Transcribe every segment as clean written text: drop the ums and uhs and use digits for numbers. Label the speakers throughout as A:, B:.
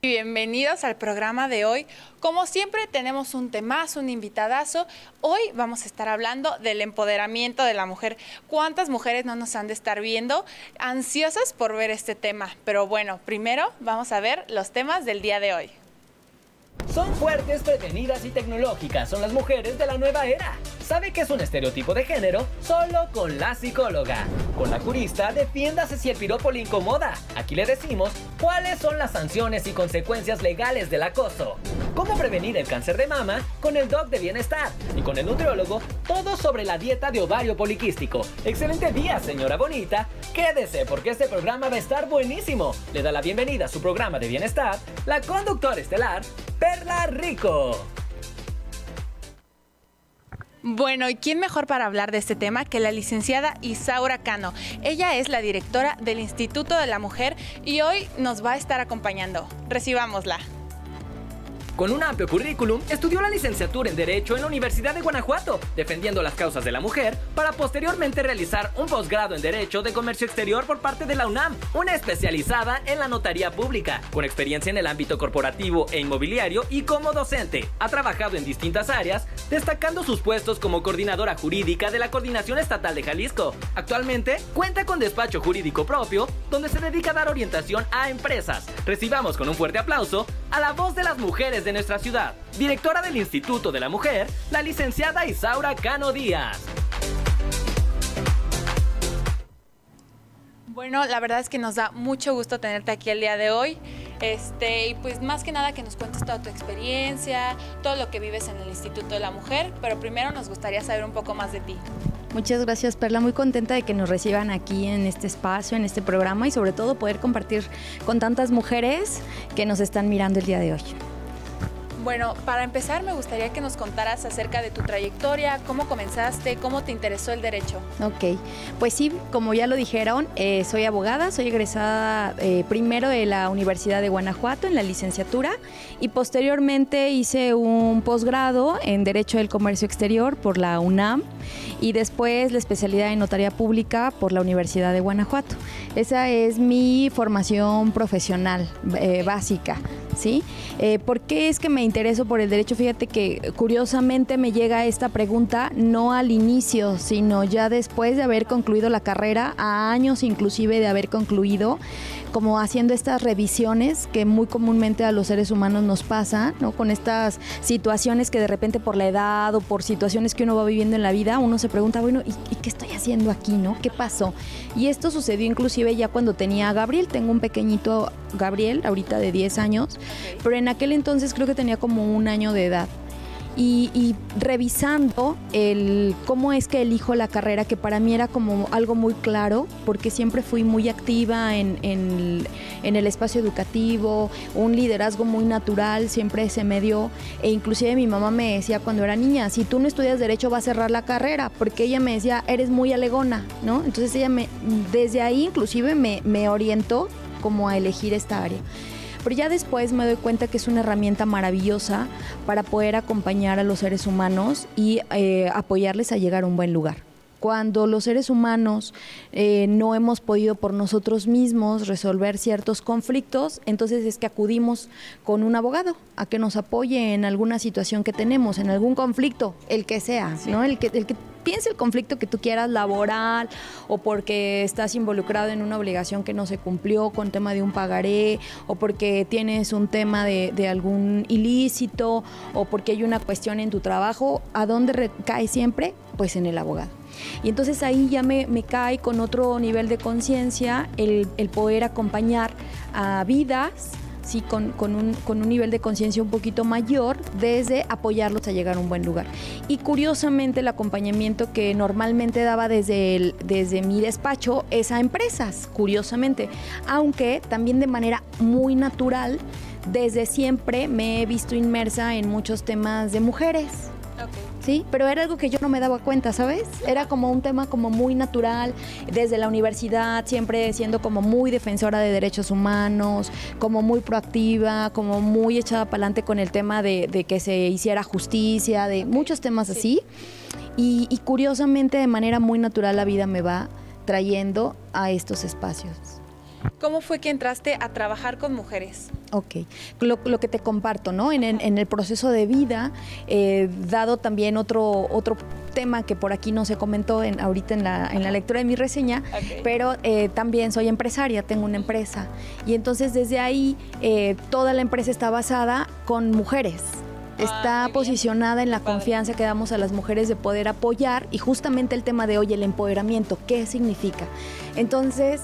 A: Bienvenidos al programa de hoy. Como siempre tenemos un temazo, un invitadazo. Hoy vamos a estar hablando del empoderamiento de la mujer. ¿Cuántas mujeres no nos han de estar viendo ansiosas por ver este tema? Pero bueno, primero vamos a ver los temas del día de hoy.
B: Son fuertes, prevenidas y tecnológicas. Son las mujeres de la nueva era. ¿Sabe qué es un estereotipo de género? Solo con la psicóloga. Con la jurista, defiéndase si el piropo le incomoda. Aquí le decimos cuáles son las sanciones y consecuencias legales del acoso. Cómo prevenir el cáncer de mama con el doc de bienestar. Y con el nutriólogo, todo sobre la dieta de ovario poliquístico. Excelente día, señora bonita. Quédese porque este programa va a estar buenísimo. Le da la bienvenida a su programa de bienestar, la conductora estelar, Perla Rico.
A: Bueno, ¿y quién mejor para hablar de este tema que la licenciada Isaura Cano? Ella es la directora del Instituto de la Mujer y hoy nos va a estar acompañando. Recibámosla.
B: Con un amplio currículum, estudió la licenciatura en Derecho en la Universidad de Guanajuato, defendiendo las causas de la mujer, para posteriormente realizar un posgrado en Derecho de Comercio Exterior por parte de la UNAM, una especializada en la notaría pública, con experiencia en el ámbito corporativo e inmobiliario y como docente. Ha trabajado en distintas áreas, destacando sus puestos como coordinadora jurídica de la Coordinación Estatal de Jalisco. Actualmente, cuenta con despacho jurídico propio, donde se dedica a dar orientación a empresas. Recibamos con un fuerte aplauso a la voz de las mujeres de nuestra ciudad, directora del Instituto de la Mujer, la licenciada Isaura Cano Díaz.
A: Bueno, la verdad es que nos da mucho gusto tenerte aquí el día de hoy. Y pues más que nada que nos cuentes toda tu experiencia, todo lo que vives en el Instituto de la Mujer, pero primero nos gustaría saber un poco más de ti.
C: Muchas gracias, Perla. Muy contenta de que nos reciban aquí en este espacio, en este programa y sobre todo poder compartir con tantas mujeres que nos están mirando el día de hoy.
A: Bueno, para empezar me gustaría que nos contaras acerca de tu trayectoria, cómo comenzaste, cómo te interesó el derecho.
C: Ok, pues sí, como ya lo dijeron, soy abogada, soy egresada primero de la Universidad de Guanajuato en la licenciatura y posteriormente hice un posgrado en Derecho del Comercio Exterior por la UNAM y después la especialidad en Notaría Pública por la Universidad de Guanajuato. Esa es mi formación profesional básica, ¿sí? ¿Por qué es que me intereso por el derecho? Fíjate que curiosamente me llega esta pregunta no al inicio, sino ya después de haber concluido la carrera, a años inclusive de haber concluido, como haciendo estas revisiones que muy comúnmente a los seres humanos nos pasa, ¿no? Con estas situaciones que de repente por la edad o por situaciones que uno va viviendo en la vida, uno se pregunta, bueno, ¿y qué estoy haciendo aquí, no? ¿Qué pasó? Y esto sucedió inclusive ya cuando tenía a Gabriel. Tengo un pequeñito Gabriel, ahorita de 10 años, pero en aquel entonces creo que tenía como 1 año de edad. Y revisando cómo es que elijo la carrera, que para mí era como algo muy claro, porque siempre fui muy activa en el espacio educativo, un liderazgo muy natural siempre se me dio, e inclusive mi mamá me decía cuando era niña, si tú no estudias derecho va a cerrar la carrera, porque ella me decía, eres muy alegona, ¿no? Entonces ella desde ahí inclusive me orientó como a elegir esta área. Pero ya después me doy cuenta que es una herramienta maravillosa para poder acompañar a los seres humanos y apoyarles a llegar a un buen lugar. Cuando los seres humanos no hemos podido por nosotros mismos resolver ciertos conflictos, entonces es que acudimos con un abogado a que nos apoye en alguna situación que tenemos, en algún conflicto, el que sea, sí, ¿no? El que piense el conflicto que tú quieras, laboral, o porque estás involucrado en una obligación que no se cumplió con tema de un pagaré, o porque tienes un tema de algún ilícito, o porque hay una cuestión en tu trabajo. ¿A dónde recae siempre? Pues en el abogado. Y entonces ahí ya me cae con otro nivel de conciencia el poder acompañar a vidas, sí, con un nivel de conciencia un poquito mayor, desde apoyarlos a llegar a un buen lugar. Y curiosamente el acompañamiento que normalmente daba desde mi despacho es a empresas, curiosamente, aunque también de manera muy natural, desde siempre me he visto inmersa en muchos temas de mujeres. Okay. Sí, pero era algo que yo no me daba cuenta, ¿sabes? Era como un tema como muy natural, desde la universidad, siempre siendo como muy defensora de derechos humanos, como muy proactiva, como muy echada para adelante con el tema de que se hiciera justicia, de muchos temas así. Y curiosamente, de manera muy natural, la vida me va trayendo a estos espacios.
A: ¿Cómo fue que entraste a trabajar con mujeres?
C: Ok, lo que te comparto, ¿no? En el proceso de vida, dado también otro tema que por aquí no se comentó ahorita en la lectura de mi reseña, pero también soy empresaria, tengo una empresa, y entonces desde ahí toda la empresa está basada con mujeres. Está posicionada en la confianza que damos a las mujeres de poder apoyar, y justamente el tema de hoy, el empoderamiento, ¿qué significa? Entonces,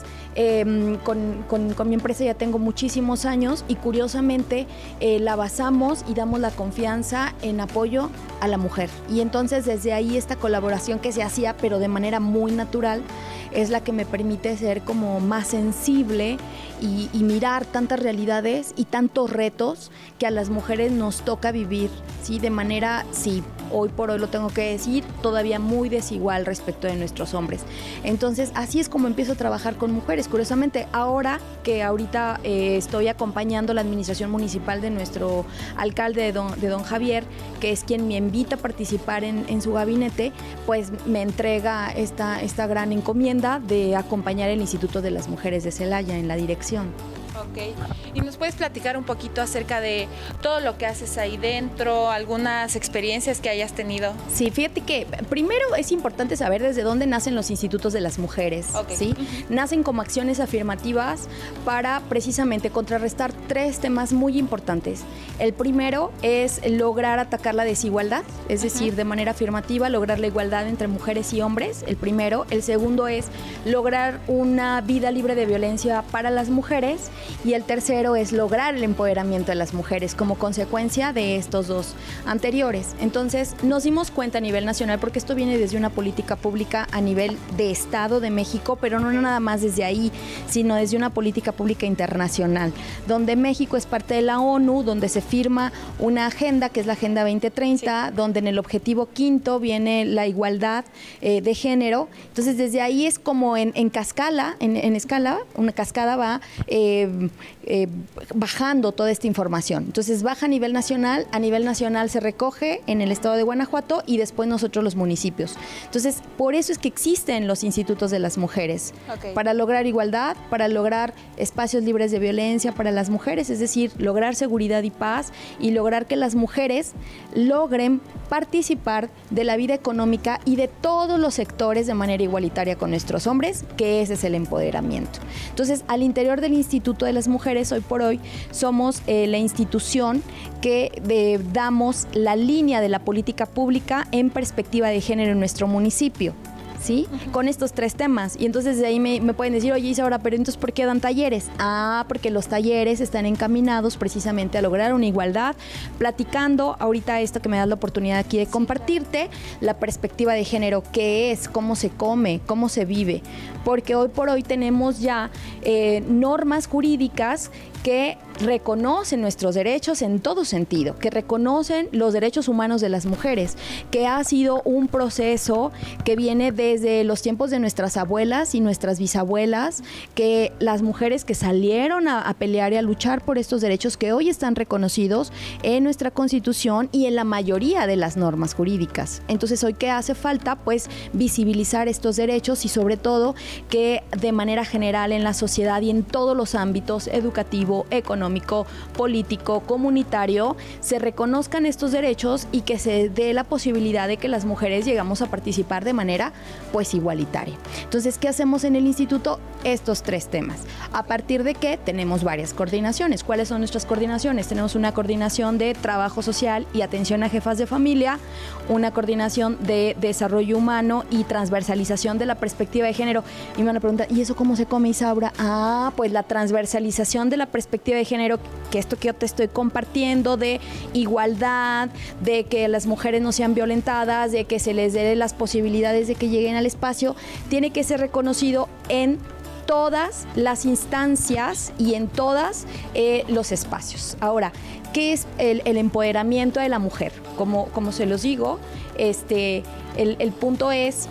C: con mi empresa ya tengo muchísimos años, y curiosamente la basamos y damos la confianza en apoyo a la mujer. Y entonces desde ahí esta colaboración que se hacía, pero de manera muy natural, es la que me permite ser como más sensible y mirar tantas realidades y tantos retos que a las mujeres nos toca vivir, ¿sí? De manera, sí, hoy por hoy lo tengo que decir, todavía muy desigual respecto de nuestros hombres. Entonces, así es como empiezo a trabajar con mujeres. Curiosamente, ahorita estoy acompañando la administración municipal de nuestro alcalde, de don Javier, que es quien me invita a participar en su gabinete, pues me entrega esta gran encomienda de acompañar el Instituto de las Mujeres de Celaya en la dirección.
A: Ok, ¿y nos puedes platicar un poquito acerca de todo lo que haces ahí dentro, algunas experiencias que hayas tenido?
C: Sí, fíjate que primero es importante saber desde dónde nacen los institutos de las mujeres, ¿sí? Nacen como acciones afirmativas para precisamente contrarrestar 3 temas muy importantes. El primero es lograr atacar la desigualdad, es decir, de manera afirmativa, lograr la igualdad entre mujeres y hombres, el primero. El segundo es lograr una vida libre de violencia para las mujeres. Y el tercero es lograr el empoderamiento de las mujeres como consecuencia de estos 2 anteriores. Entonces nos dimos cuenta a nivel nacional, porque esto viene desde una política pública a nivel de Estado de México, pero no nada más desde ahí, sino desde una política pública internacional, donde México es parte de la ONU, donde se firma una agenda que es la Agenda 2030, donde en el objetivo 5º viene la igualdad de género. Entonces desde ahí es como en escala, una cascada va bajando toda esta información. Entonces baja a nivel nacional se recoge en el estado de Guanajuato y después nosotros los municipios. Entonces por eso es que existen los institutos de las mujeres, para lograr igualdad, para lograr espacios libres de violencia para las mujeres, es decir, lograr seguridad y paz, y lograr que las mujeres logren participar de la vida económica y de todos los sectores de manera igualitaria con nuestros hombres, que ese es el empoderamiento. Entonces, al interior del Instituto de las Mujeres, hoy por hoy, somos la institución que damos la línea de la política pública en perspectiva de género en nuestro municipio, ¿sí? Con estos 3 temas. Y entonces de ahí me pueden decir, oye Isaura, pero entonces ¿por qué dan talleres? Porque los talleres están encaminados precisamente a lograr una igualdad, platicando ahorita esto que me das la oportunidad aquí de compartirte, la perspectiva de género, qué es, cómo se come, cómo se vive, porque hoy por hoy tenemos ya normas jurídicas que reconocen nuestros derechos en todo sentido, que reconocen los derechos humanos de las mujeres, que ha sido un proceso que viene desde los tiempos de nuestras abuelas y nuestras bisabuelas, que las mujeres que salieron a pelear y a luchar por estos derechos que hoy están reconocidos en nuestra Constitución y en la mayoría de las normas jurídicas. Entonces, ¿hoy qué hace falta? Pues visibilizar estos derechos, y sobre todo que de manera general en la sociedad y en todos los ámbitos educativo, económico, político, comunitario, se reconozcan estos derechos y que se dé la posibilidad de que las mujeres llegamos a participar de manera pues igualitaria. Entonces, ¿qué hacemos en el instituto? Estos 3 temas. A partir de que tenemos varias coordinaciones. ¿Cuáles son nuestras coordinaciones? Tenemos una coordinación de trabajo social y atención a jefas de familia, una coordinación de desarrollo humano y transversalización de la perspectiva de género. Y me van a preguntar, ¿y eso cómo se come, Isaura? Pues la transversalización de la perspectiva de género, que esto que yo te estoy compartiendo, de igualdad, de que las mujeres no sean violentadas, de que se les dé las posibilidades de que lleguen al espacio, tiene que ser reconocido en todas las instancias y en todos los espacios. Ahora, ¿qué es el empoderamiento de la mujer? Como se los digo, el punto es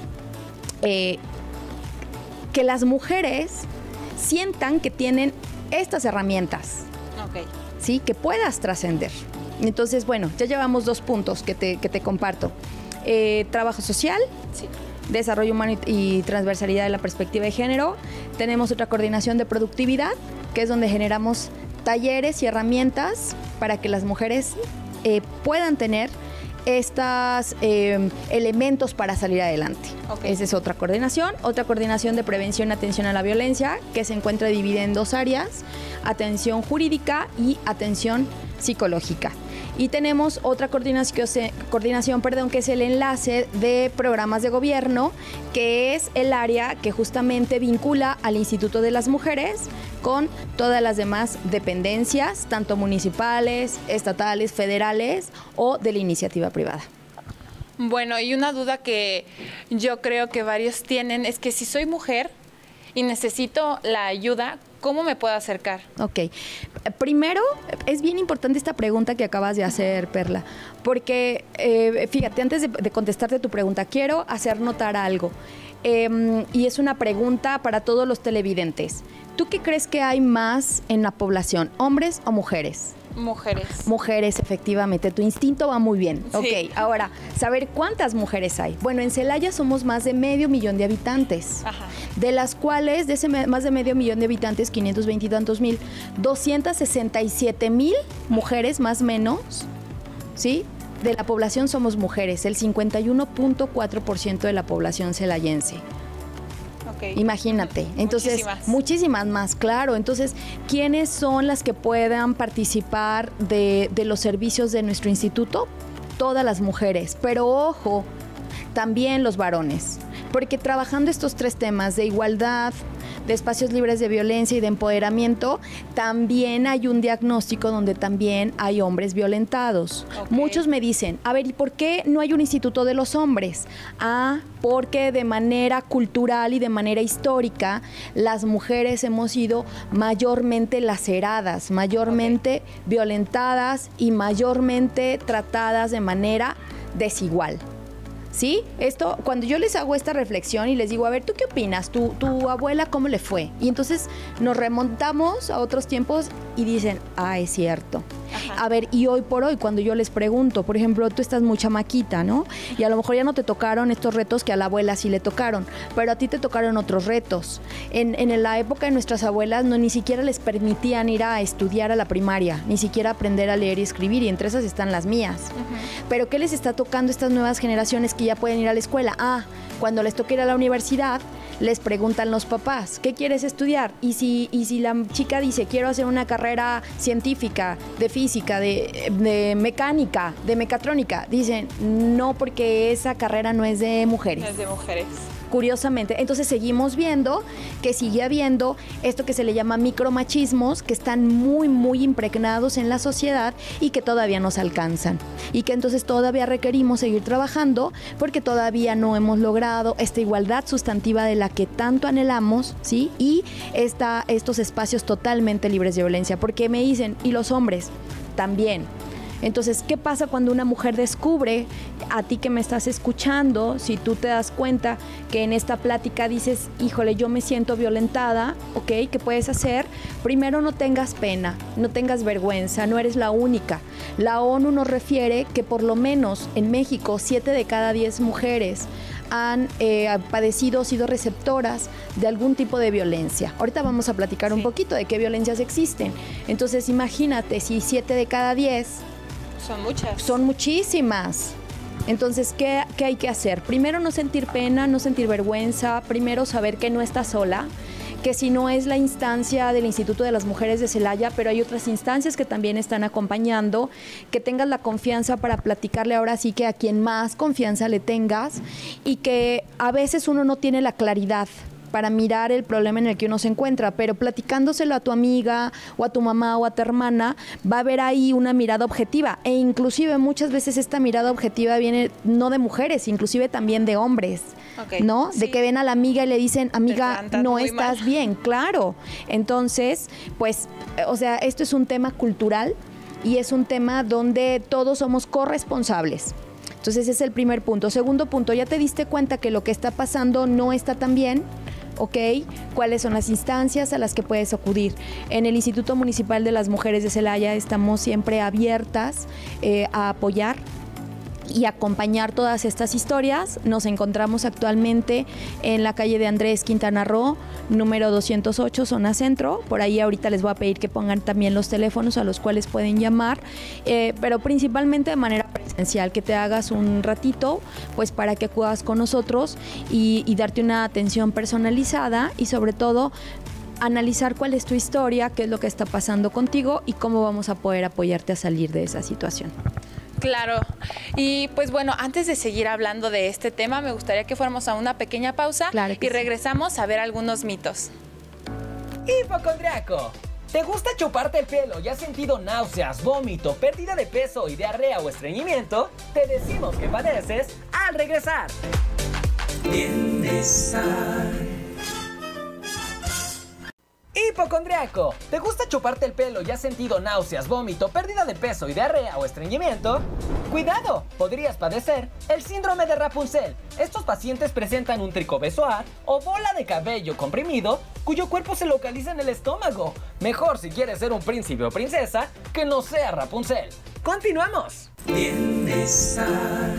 C: que las mujeres sientan que tienen estas herramientas, ¿sí? Que puedas trascender. Entonces, bueno, ya llevamos 2 puntos que te comparto. Trabajo social, desarrollo humano y transversalidad de la perspectiva de género. Tenemos otra coordinación de productividad, que es donde generamos talleres y herramientas para que las mujeres puedan tener estos elementos para salir adelante. Okay. Esa es otra coordinación de prevención y atención a la violencia, que se encuentra dividida en 2 áreas: atención jurídica y atención psicológica. Y tenemos otra coordinación, que es el enlace de programas de gobierno, que es el área que justamente vincula al Instituto de las Mujeres con todas las demás dependencias, tanto municipales, estatales, federales o de la iniciativa privada.
A: Bueno, y una duda que yo creo que varios tienen es que si soy mujer y necesito la ayuda, ¿cómo me puedo acercar?
C: Ok. Primero, es bien importante esta pregunta que acabas de hacer, Perla, porque fíjate, antes de contestarte tu pregunta, quiero hacer notar algo. Y es una pregunta para todos los televidentes. ¿Tú qué crees que hay más en la población, hombres o mujeres?
A: Mujeres.
C: Mujeres, efectivamente. Tu instinto va muy bien. Sí. Ok, ahora, saber cuántas mujeres hay. Bueno, en Celaya somos más de 500,000 de habitantes. Ajá. De las cuales, de ese más de 500,000 de habitantes, 520 y tantos mil, 267,000 mujeres más o menos, ¿sí? De la población somos mujeres, el 51.4% de la población celayense. Okay. Imagínate. Entonces, muchísimas más, claro. Entonces, ¿quiénes son las que puedan participar de los servicios de nuestro instituto? Todas las mujeres, pero ojo, también los varones, porque trabajando estos 3 temas de igualdad, de espacios libres de violencia y de empoderamiento, también hay un diagnóstico donde también hay hombres violentados. Okay. Muchos me dicen, a ver, ¿y por qué no hay un instituto de los hombres? Porque de manera cultural y de manera histórica, las mujeres hemos sido mayormente laceradas, mayormente violentadas y mayormente tratadas de manera desigual. ¿Sí? Esto, cuando yo les hago esta reflexión y les digo, a ver, ¿tú qué opinas? ¿Tu abuela cómo le fue? Y entonces nos remontamos a otros tiempos y dicen, es cierto. Ajá. A ver, y hoy por hoy, cuando yo les pregunto, por ejemplo, tú estás muy chamaquita, ¿no? Y a lo mejor ya no te tocaron estos retos que a la abuela sí le tocaron, pero a ti te tocaron otros retos. En la época de nuestras abuelas ni siquiera les permitían ir a estudiar a la primaria, ni siquiera aprender a leer y escribir, y entre esas están las mías. Uh-huh. Pero ¿qué les está tocando a estas nuevas generaciones que ya pueden ir a la escuela? Cuando les toque ir a la universidad, les preguntan los papás, ¿qué quieres estudiar? Y si la chica dice, quiero hacer una carrera científica, de física, de mecánica, de mecatrónica, dicen, no, porque esa carrera no es de mujeres.
A: No es de mujeres.
C: Curiosamente, entonces seguimos viendo que sigue habiendo esto que se le llama micromachismos, que están muy, muy impregnados en la sociedad y que todavía nos alcanzan. Y que entonces todavía requerimos seguir trabajando porque todavía no hemos logrado esta igualdad sustantiva de la que tanto anhelamos, ¿sí? Y estos espacios totalmente libres de violencia. Porque me dicen, ¿y los hombres? También. Entonces, ¿qué pasa cuando una mujer descubre, a ti que me estás escuchando, si tú te das cuenta que en esta plática dices, híjole, yo me siento violentada, ¿ok? ¿Qué puedes hacer? Primero, no tengas pena, no tengas vergüenza, no eres la única. La ONU nos refiere que por lo menos en México 7 de cada 10 mujeres han padecido o sido receptoras de algún tipo de violencia. Ahorita vamos a platicar un poquito de qué violencias existen. Entonces, imagínate, si 7 de cada 10...
A: Son muchas.
C: Son muchísimas. Entonces, ¿qué hay que hacer? Primero, no sentir pena, no sentir vergüenza. Primero, saber que no estás sola, que si no es la instancia del Instituto de las Mujeres de Celaya, pero hay otras instancias que también están acompañando, que tengas la confianza para platicarle ahora sí que a quien más confianza le tengas, y que a veces uno no tiene la claridad para mirar el problema en el que uno se encuentra, pero platicándoselo a tu amiga o a tu mamá o a tu hermana, va a haber ahí una mirada objetiva, e inclusive muchas veces esta mirada objetiva viene no de mujeres, inclusive también de hombres, okay, ¿no? Sí. De que ven a la amiga y le dicen, amiga, no estás bien, claro. Entonces, pues, o sea, esto es un tema cultural y es un tema donde todos somos corresponsables. Entonces, ese es el primer punto. Segundo punto, ya te diste cuenta que lo que está pasando no está tan bien, ¿ok? ¿Cuáles son las instancias a las que puedes acudir? En el Instituto Municipal de las Mujeres de Celaya estamos siempre abiertas a apoyar y acompañar todas estas historias. Nos encontramos actualmente en la calle de Andrés Quintana Roo, número 208, zona centro. Por ahí ahorita les voy a pedir que pongan también los teléfonos a los cuales pueden llamar, pero principalmente de manera presencial, que te hagas un ratito pues para que acudas con nosotros y darte una atención personalizada y sobre todo analizar cuál es tu historia, qué es lo que está pasando contigo y cómo vamos a poder apoyarte a salir de esa situación.
A: Claro, y pues bueno, antes de seguir hablando de este tema, me gustaría que fuéramos a una pequeña pausa y regresamos a ver algunos mitos.
B: Hipocondriaco. ¿Te gusta chuparte el pelo y has sentido náuseas, vómito, pérdida de peso y diarrea o estreñimiento? Te decimos que padeces al regresar. Bienestar. Hipocondriaco. ¿Te gusta chuparte el pelo y has sentido náuseas, vómito, pérdida de peso y diarrea o estreñimiento? ¡Cuidado! Podrías padecer el síndrome de Rapunzel. Estos pacientes presentan un tricobesoar o bola de cabello comprimido cuyo cuerpo se localiza en el estómago. Mejor si quieres ser un príncipe o princesa que no sea Rapunzel. ¡Continuamos! Bienestar.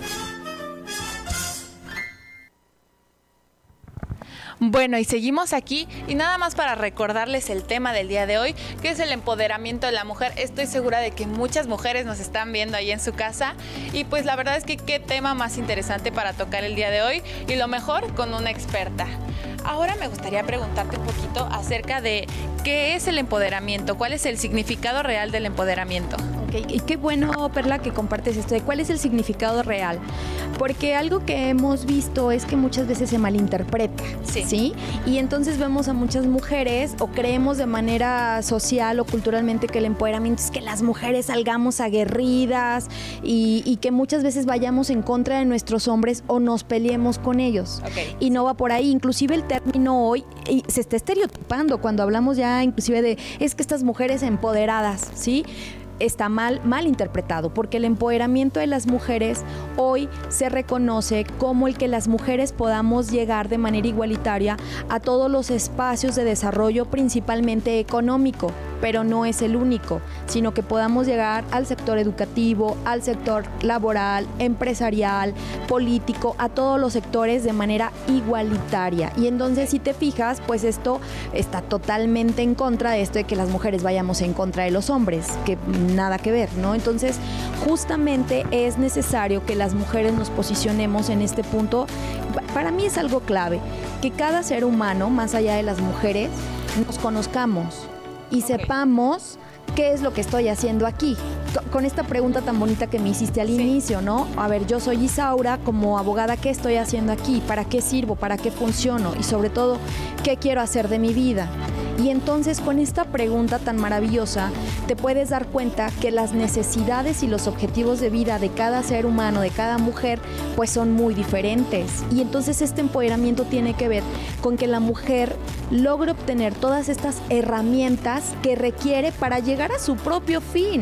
A: Bueno, y seguimos aquí y nada más para recordarles el tema del día de hoy, que es el empoderamiento de la mujer. Estoy segura de que muchas mujeres nos están viendo ahí en su casa y pues la verdad es que qué tema más interesante para tocar el día de hoy y lo mejor con una experta. Ahora me gustaría preguntarte un poquito acerca de qué es el empoderamiento, cuál es el significado real del empoderamiento.
C: Okay. Y qué bueno, Perla, que compartes esto de cuál es el significado real, porque algo que hemos visto es que muchas veces se malinterpreta, ¿sí? Y entonces vemos a muchas mujeres o creemos de manera social o culturalmente que el empoderamiento es que las mujeres salgamos aguerridas y que muchas veces vayamos en contra de nuestros hombres o nos peleemos con ellos. Y no va por ahí, inclusive el término hoy se está estereotipando cuando hablamos ya inclusive de es que estas mujeres empoderadas, ¿sí? Está mal interpretado, porque el empoderamiento de las mujeres hoy se reconoce como el que las mujeres podamos llegar de manera igualitaria a todos los espacios de desarrollo, principalmente económico, pero no es el único, sino que podamos llegar al sector educativo, al sector laboral, empresarial, político, a todos los sectores de manera igualitaria. Y entonces, si te fijas, pues esto está totalmente en contra de esto de que las mujeres vayamos en contra de los hombres, que nada que ver, ¿no? Entonces, justamente es necesario que las mujeres nos posicionemos en este punto. Para mí es algo clave, que cada ser humano, más allá de las mujeres, nos conozcamos y sepamos qué es lo que estoy haciendo aquí. Con esta pregunta tan bonita que me hiciste al inicio, ¿no? A ver, yo soy Isaura, como abogada, ¿qué estoy haciendo aquí? ¿Para qué sirvo? ¿Para qué funciono? Y sobre todo, ¿qué quiero hacer de mi vida? Y entonces con esta pregunta tan maravillosa te puedes dar cuenta que las necesidades y los objetivos de vida de cada ser humano, de cada mujer, pues son muy diferentes. Y entonces este empoderamiento tiene que ver con que la mujer logre obtener todas estas herramientas que requiere para llegar a su propio fin.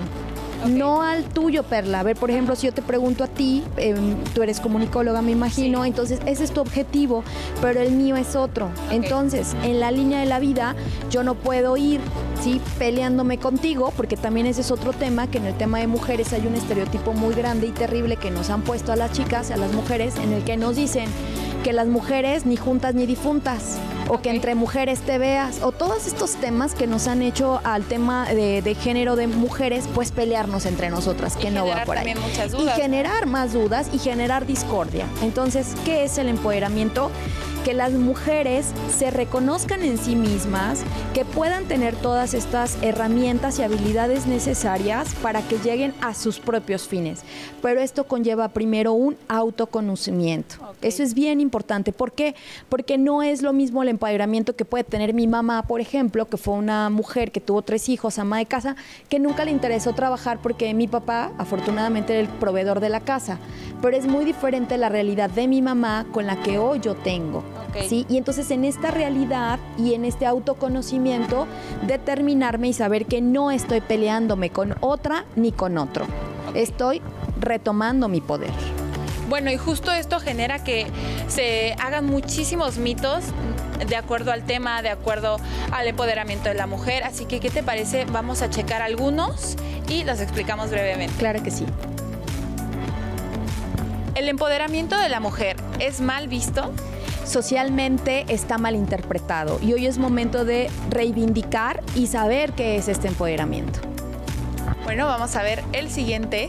C: No al tuyo, Perla. A ver, por ejemplo, si yo te pregunto a ti, tú eres comunicóloga, me imagino, entonces ese es tu objetivo, pero el mío es otro. Entonces, en la línea de la vida, yo no puedo ir, ¿sí?, peleándome contigo, porque también ese es otro tema, que en el tema de mujeres hay un estereotipo muy grande y terrible que nos han puesto a las chicas, a las mujeres, en el que nos dicen que las mujeres ni juntas ni difuntas, o que entre mujeres te veas, o todos estos temas que nos han hecho al tema de género de mujeres, pues pelearnos entre nosotras, que no va por ahí.
A: Muchas dudas,
C: y generar más dudas y generar discordia. Entonces, ¿qué es el empoderamiento? Que las mujeres se reconozcan en sí mismas, que puedan tener todas estas herramientas y habilidades necesarias para que lleguen a sus propios fines. Pero esto conlleva primero un autoconocimiento. Eso es bien importante. ¿Por qué? Porque no es lo mismo el empoderamiento que puede tener mi mamá, por ejemplo, que fue una mujer que tuvo 3 hijos, ama de casa, que nunca le interesó trabajar porque mi papá, afortunadamente, era el proveedor de la casa. Pero es muy diferente la realidad de mi mamá con la que hoy yo tengo. ¿Sí? Y entonces en esta realidad y en este autoconocimiento, determinarme y saber que no estoy peleándome con otra ni con otro. Estoy retomando mi poder.
A: Bueno, y justo esto genera que se hagan muchísimos mitos de acuerdo al tema, de acuerdo al empoderamiento de la mujer. Así que, ¿qué te parece? Vamos a checar algunos y los explicamos brevemente.
C: Claro que sí.
A: ¿El empoderamiento de la mujer es mal visto?
C: Socialmente está mal interpretado y hoy es momento de reivindicar y saber qué es este empoderamiento.
A: Bueno, vamos a ver el siguiente.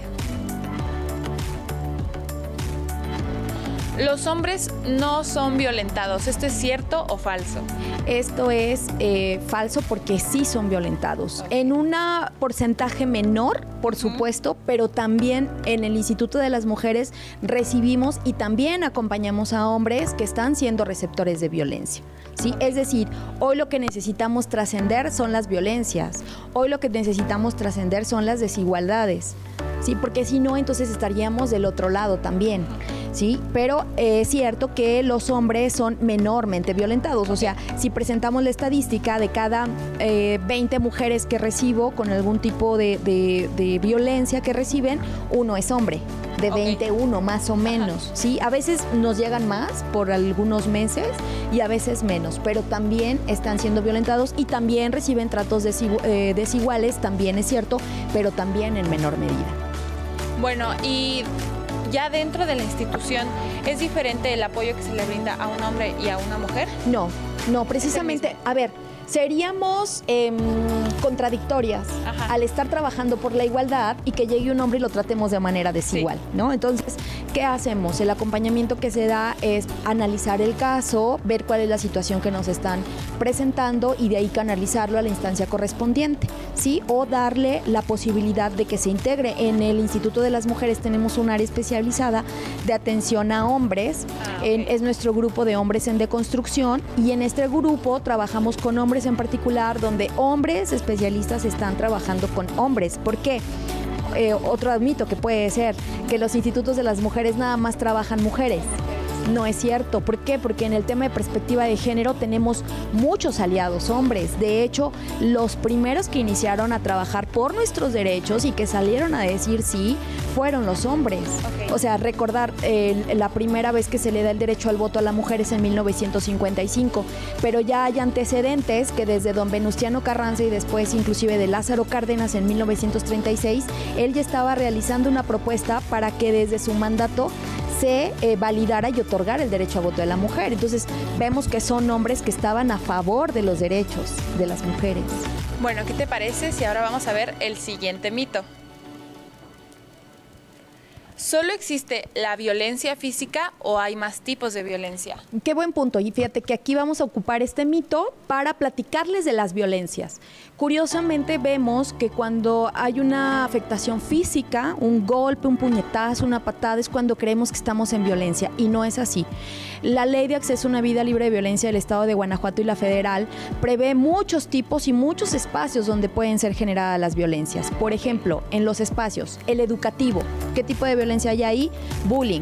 A: Los hombres no son violentados. ¿Esto es cierto o falso?
C: Esto es falso porque sí son violentados. En un porcentaje menor, por supuesto, pero también en el Instituto de las Mujeres recibimos y también acompañamos a hombres que están siendo receptores de violencia. ¿Sí? Es decir, hoy lo que necesitamos trascender son las violencias. Hoy lo que necesitamos trascender son las desigualdades. ¿Sí? Porque si no, entonces estaríamos del otro lado también. ¿Sí? Pero es cierto que los hombres son menormente violentados. O sea, si presentamos la estadística de cada 20 mujeres que recibo con algún tipo de violencia que reciben, uno es hombre. De 21 más o menos, ¿sí? A veces nos llegan más por algunos meses y a veces menos, pero también están siendo violentados y también reciben tratos desiguales, también es cierto, pero también en menor medida.
A: Bueno, y ya dentro de la institución, ¿es diferente el apoyo que se le brinda a un hombre y a una mujer?
C: No, precisamente, a ver, seríamos contradictorias al estar trabajando por la igualdad y que llegue un hombre y lo tratemos de manera desigual, ¿no? Entonces, ¿qué hacemos? El acompañamiento que se da es analizar el caso, ver cuál es la situación que nos están presentando y de ahí canalizarlo a la instancia correspondiente, ¿sí? O darle la posibilidad de que se integre. En el Instituto de las Mujeres tenemos un área especializada de atención a hombres, es nuestro grupo de hombres en deconstrucción y en este grupo trabajamos con hombres en particular, donde hombres especialistas están trabajando con hombres. ¿Por qué? Otro mito que puede ser que los institutos de las mujeres nada más trabajan mujeres. No es cierto. ¿Por qué? Porque en el tema de perspectiva de género tenemos muchos aliados hombres. De hecho, los primeros que iniciaron a trabajar por nuestros derechos y que salieron a decir sí, fueron los hombres. O sea, recordar la primera vez que se le da el derecho al voto a la mujer es en 1955, pero ya hay antecedentes que desde don Venustiano Carranza y después inclusive de Lázaro Cárdenas en 1936, él ya estaba realizando una propuesta para que desde su mandato se validara y otorgara el derecho a voto de la mujer. Entonces vemos que son hombres que estaban a favor de los derechos de las mujeres.
A: Bueno, ¿qué te parece si ahora vamos a ver el siguiente mito? ¿Solo existe la violencia física o hay más tipos de violencia?
C: Qué buen punto. Y fíjate que aquí vamos a ocupar este mito para platicarles de las violencias. Curiosamente vemos que cuando hay una afectación física, un golpe, un puñetazo, una patada, es cuando creemos que estamos en violencia y no es así. La Ley de Acceso a una Vida Libre de Violencia del Estado de Guanajuato y la federal prevé muchos tipos y muchos espacios donde pueden ser generadas las violencias. Por ejemplo, en los espacios, el educativo, ¿qué tipo de violencia hay ahí? Bullying.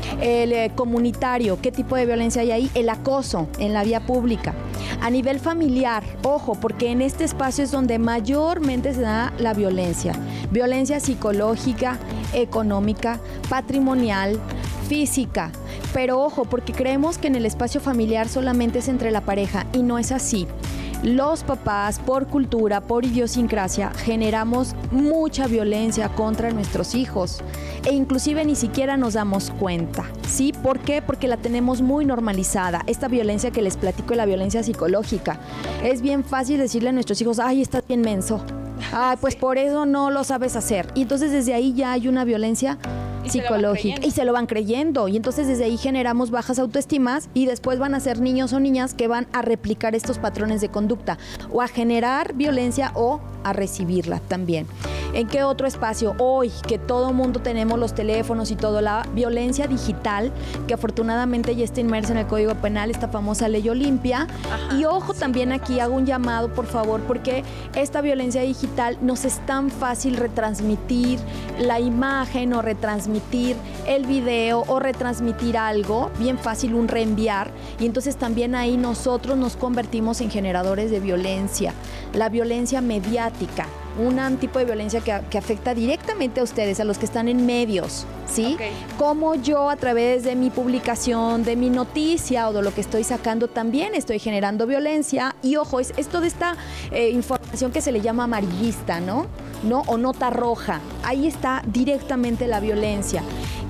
C: El comunitario, ¿qué tipo de violencia hay ahí? El acoso en la vía pública. A nivel familiar, ojo, porque en este espacio es donde mayormente se da la violencia. Violencia psicológica, económica, patrimonial, física. Pero ojo, porque creemos que en el espacio familiar solamente es entre la pareja y no es así. Los papás, por cultura, por idiosincrasia, generamos mucha violencia contra nuestros hijos e inclusive ni siquiera nos damos cuenta, ¿sí? ¿Por qué? Porque la tenemos muy normalizada. Esta violencia que les platico es la violencia psicológica. Es bien fácil decirle a nuestros hijos, ay, estás bien menso. Ay, pues por eso no lo sabes hacer. Y entonces desde ahí ya hay una violencia psicológica y se lo van creyendo y entonces desde ahí generamos bajas autoestimas y después van a ser niños o niñas que van a replicar estos patrones de conducta o a generar violencia o a recibirla también. ¿En qué otro espacio? Hoy que todo mundo tenemos los teléfonos y todo, la violencia digital, que afortunadamente ya está inmersa en el Código Penal, esta famosa Ley Olimpia. Y ojo, también aquí hago un llamado, por favor, porque esta violencia digital nos es tan fácil retransmitir la imagen o retransmitir el video o retransmitir algo, bien fácil un reenviar, y entonces también ahí nosotros nos convertimos en generadores de violencia. La violencia mediática, un tipo de violencia que afecta directamente a ustedes, a los que están en medios, ¿sí? Como yo a través de mi publicación, de mi noticia o de lo que estoy sacando también estoy generando violencia. Y ojo, es esto de esta información que se le llama amarillista, ¿no? O nota roja. Ahí está directamente la violencia.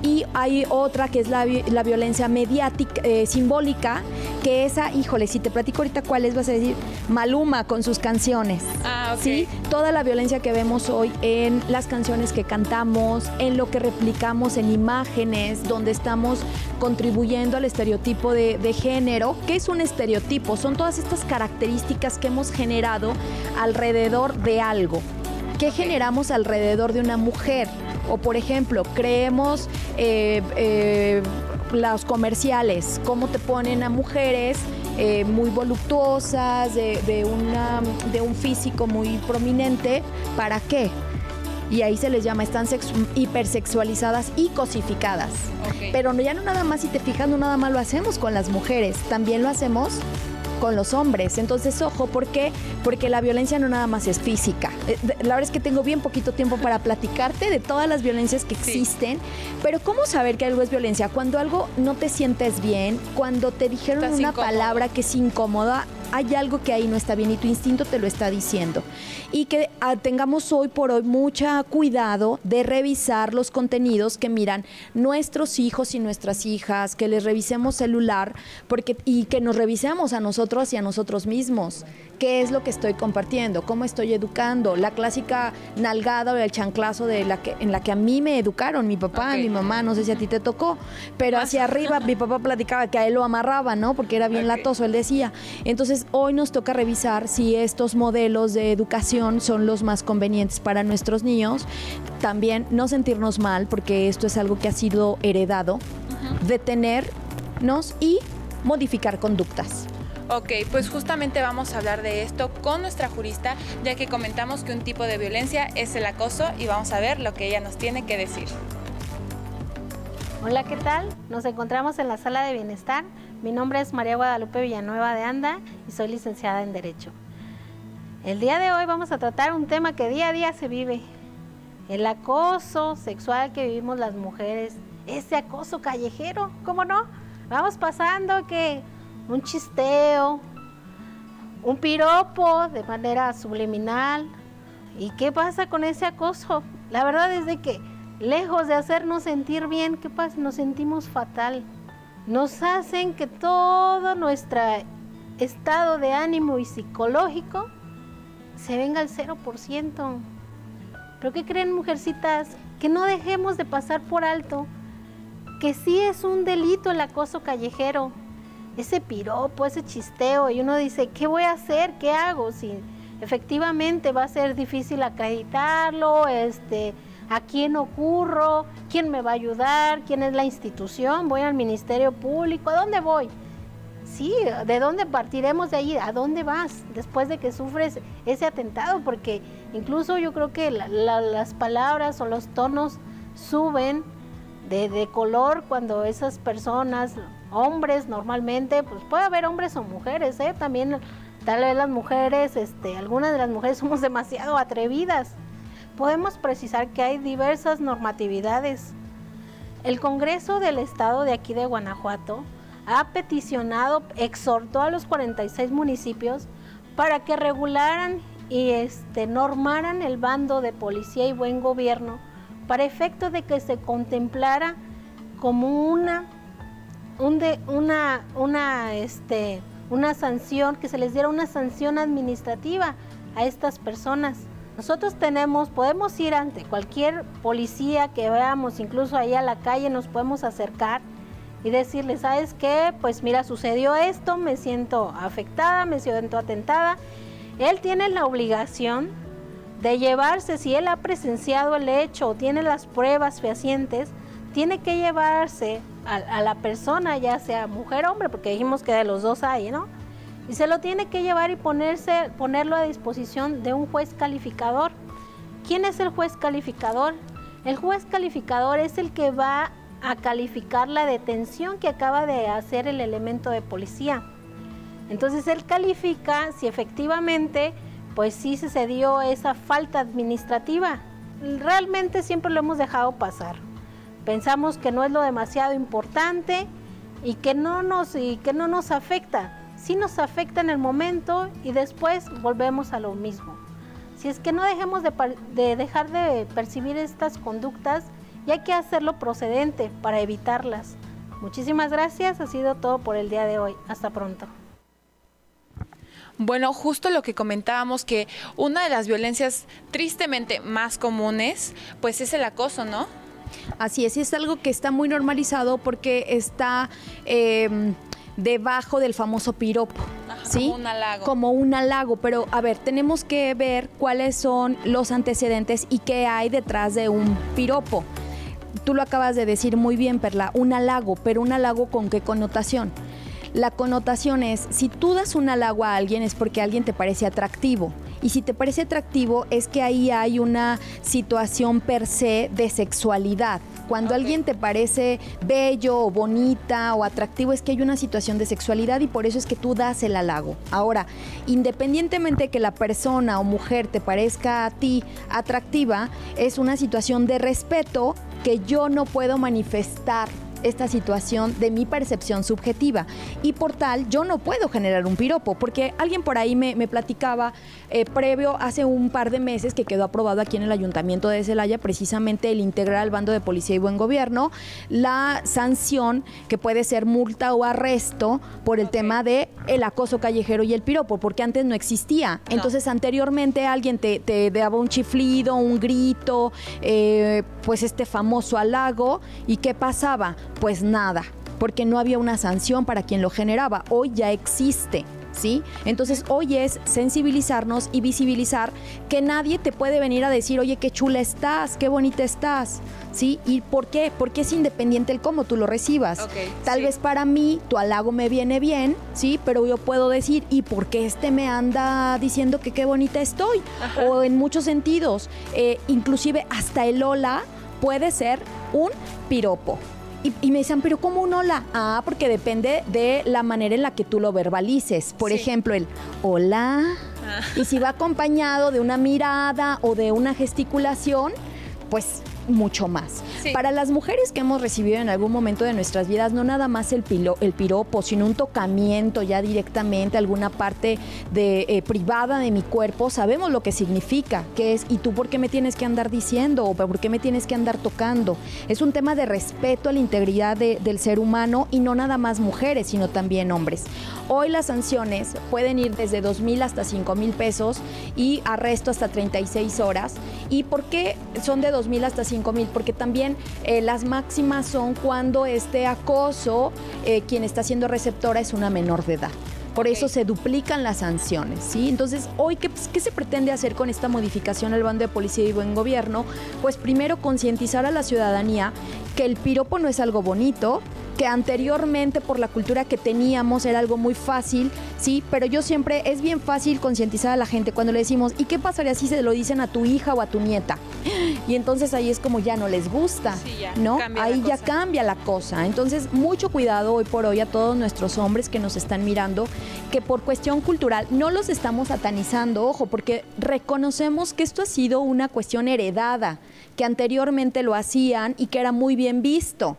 C: Y hay otra que es la violencia mediática, simbólica, que esa, híjole, si te platico ahorita cuál es, vas a decir Maluma con sus canciones.
A: Ah, ok.
C: ¿Sí? Toda la violencia que vemos hoy en las canciones que cantamos, en lo que replicamos en imágenes, donde estamos contribuyendo al estereotipo de género. ¿Qué es un estereotipo? Son todas estas características que hemos generado alrededor de algo. ¿Qué generamos alrededor de una mujer? O, por ejemplo, creemos los comerciales, cómo te ponen a mujeres muy voluptuosas, de un físico muy prominente. ¿Para qué? Y ahí se les llama, están hipersexualizadas y cosificadas.
A: Okay.
C: Pero ya no nada más, si te fijas, no nada más lo hacemos con las mujeres, también lo hacemos con los hombres. Entonces, ojo, ¿por qué? Porque la violencia no nada más es física. La verdad es que tengo bien poquito tiempo para platicarte de todas las violencias que existen, pero ¿cómo saber que algo es violencia? Cuando algo no te sientes bien, cuando te dijeron
A: Estás
C: una
A: incómodo.
C: palabra que es incómoda, hay algo que ahí no está bien y tu instinto te lo está diciendo. Y que tengamos hoy por hoy mucho cuidado de revisar los contenidos que miran nuestros hijos y nuestras hijas, que les revisemos celular y que nos revisemos a nosotros y a nosotros mismos. ¿Qué es lo que estoy compartiendo? ¿Cómo estoy educando? La clásica nalgada o el chanclazo en la que a mí me educaron, mi papá, mi mamá, no sé si a ti te tocó, pero hacia arriba mi papá platicaba que a él lo amarraba, ¿no? Porque era bien latoso, él decía. Entonces, hoy nos toca revisar si estos modelos de educación son los más convenientes para nuestros niños. También no sentirnos mal, porque esto es algo que ha sido heredado, detenernos y modificar conductas.
A: Ok, pues justamente vamos a hablar de esto con nuestra jurista, ya que comentamos que un tipo de violencia es el acoso y vamos a ver lo que ella nos tiene que decir.
D: Hola, ¿qué tal? Nos encontramos en la Sala de Bienestar. Mi nombre es María Guadalupe Villanueva de Anda y soy licenciada en Derecho. El día de hoy vamos a tratar un tema que día a día se vive. El acoso sexual que vivimos las mujeres, ese acoso callejero, ¿cómo no? Vamos pasando que un chisteo, un piropo de manera subliminal. ¿Y qué pasa con ese acoso? La verdad es de que lejos de hacernos sentir bien, ¿qué pasa? Nos sentimos fatal. Nos hacen que todo nuestro estado de ánimo y psicológico se venga al 0%. ¿Pero qué creen, mujercitas? Que no dejemos de pasar por alto que sí es un delito el acoso callejero, ese piropo, ese chisteo, y uno dice, ¿qué voy a hacer? ¿Qué hago? Si efectivamente va a ser difícil acreditarlo, ¿a quién ocurro? ¿Quién me va a ayudar? ¿Quién es la institución? ¿Voy al Ministerio Público? ¿A dónde voy? Sí, ¿de dónde partiremos de ahí? ¿A dónde vas después de que sufres ese atentado? Porque incluso yo creo que las palabras o los tonos suben de color cuando esas personas, hombres normalmente, pues puede haber hombres o mujeres, también tal vez las mujeres, algunas de las mujeres somos demasiado atrevidas. Podemos precisar que hay diversas normatividades. El Congreso del Estado de aquí de Guanajuato ha peticionado, exhortó a los 46 municipios para que regularan y normaran el bando de policía y buen gobierno para efecto de que se contemplara como una sanción, que se les diera una sanción administrativa a estas personas. Nosotros podemos ir ante cualquier policía que veamos, incluso ahí a la calle nos podemos acercar y decirle, ¿sabes qué? Pues mira, sucedió esto, me siento afectada, me siento atentada. Él tiene la obligación de llevarse, si él ha presenciado el hecho o tiene las pruebas fehacientes, tiene que llevarse a la persona, ya sea mujer o hombre, porque dijimos que de los dos hay, ¿no? Y se lo tiene que llevar y ponerlo a disposición de un juez calificador. ¿Quién es el juez calificador? El juez calificador es el que va a calificar la detención que acaba de hacer el elemento de policía. Entonces él califica si efectivamente, pues sí se dio esa falta administrativa. Realmente siempre lo hemos dejado pasar. Pensamos que no es lo demasiado importante y que no nos afecta. Sí nos afecta en el momento y después volvemos a lo mismo. Si es que no dejemos de dejar de percibir estas conductas y hay que hacerlo procedente para evitarlas. Muchísimas gracias, ha sido todo por el día de hoy. Hasta pronto.
A: Bueno, justo lo que comentábamos, que una de las violencias tristemente más comunes, pues es el acoso, ¿no?
C: Así es algo que está muy normalizado porque está debajo del famoso piropo.
A: Ajá,
C: ¿sí?
A: Como un halago.
C: Como un halago, pero a ver, tenemos que ver cuáles son los antecedentes y qué hay detrás de un piropo. Tú lo acabas de decir muy bien, Perla, un halago, pero un halago ¿con qué connotación? La connotación es, si tú das un halago a alguien es porque alguien te parece atractivo. Y si te parece atractivo es que ahí hay una situación per se de sexualidad. Cuando alguien te parece bello o bonita o atractivo es que hay una situación de sexualidad y por eso es que tú das el halago. Ahora, independientemente que la persona o mujer te parezca a ti atractiva, es una situación de respeto que yo no puedo manifestar esta situación de mi percepción subjetiva y por tal yo no puedo generar un piropo, porque alguien por ahí me platicaba previo hace un par de meses que quedó aprobado aquí en el Ayuntamiento de Celaya precisamente el integrar al bando de policía y buen gobierno la sanción que puede ser multa o arresto por el tema de el acoso callejero y el piropo, porque antes no existía. Entonces anteriormente alguien te daba un chiflido, un grito, pues este famoso halago, ¿y qué pasaba? Pues nada, porque no había una sanción para quien lo generaba. Hoy ya existe, ¿sí? Entonces hoy es sensibilizarnos y visibilizar que nadie te puede venir a decir, oye, qué chula estás, qué bonita estás, ¿sí? ¿Y por qué? Porque es independiente el cómo tú lo recibas. Tal vez para mí tu halago me viene bien, ¿sí? Pero yo puedo decir, ¿y por qué me anda diciendo que qué bonita estoy? Ajá. O en muchos sentidos, inclusive hasta el hola puede ser un piropo. Y me decían, ¿pero cómo un hola? Ah, porque depende de la manera en la que tú lo verbalices. Por ejemplo, el hola. Y si va acompañado de una mirada o de una gesticulación, pues mucho más. Sí. Para las mujeres que hemos recibido en algún momento de nuestras vidas, no nada más el piropo, sino un tocamiento ya directamente, alguna parte privada de mi cuerpo, sabemos lo que significa, que es, ¿y tú por qué me tienes que andar diciendo? ¿O por qué me tienes que andar tocando? Es un tema de respeto a la integridad del ser humano y no nada más mujeres, sino también hombres. Hoy las sanciones pueden ir desde 2,000 hasta 5,000 pesos y arresto hasta 36 horas. ¿Y por qué son de 2,000 hasta 5,000? Porque también las máximas son cuando este acoso, quien está siendo receptora es una menor de edad. Por eso se duplican las sanciones, ¿sí? Entonces, hoy, ¿qué se pretende hacer con esta modificación al bando de policía y buen gobierno? Pues primero concientizar a la ciudadanía que el piropo no es algo bonito, que anteriormente por la cultura que teníamos era algo muy fácil, sí, pero yo siempre, es bien fácil concientizar a la gente cuando le decimos, ¿y qué pasaría si se lo dicen a tu hija o a tu nieta? Y entonces ahí es como ya no les gusta, sí, ya, ¿no? Ahí ya cambia la cosa. Entonces, mucho cuidado hoy por hoy a todos nuestros hombres que nos están mirando, que por cuestión cultural no los estamos satanizando, ojo, porque reconocemos que esto ha sido una cuestión heredada, que anteriormente lo hacían y que era muy bien visto,